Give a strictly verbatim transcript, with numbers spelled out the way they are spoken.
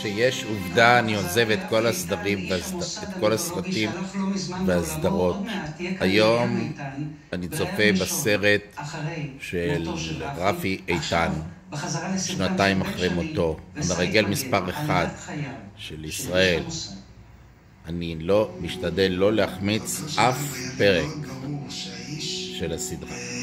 כשיש עובדה אני עוזב את כל הסדרים, את כל הסרטים והסדרות. היום אני צופה בסרט של רפי איתן, שנתיים אחרי מותו, המרגל מספר אחד של ישראל. אני לא משתדל לא להחמיץ אף פרק של הסדרה.